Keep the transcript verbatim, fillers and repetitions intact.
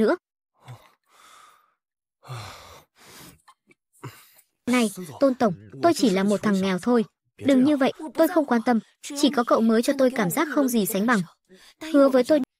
nữa. Này, Tôn Tổng, tôi chỉ là một thằng nghèo thôi. Đừng như vậy, tôi không quan tâm. Chỉ có cậu mới cho tôi cảm giác không gì sánh bằng. Hứa với tôi